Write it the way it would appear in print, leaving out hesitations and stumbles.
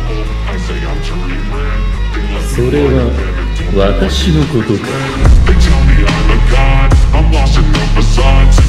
それは私のことか。 They tell me I'm a god, I'm lost in the facades.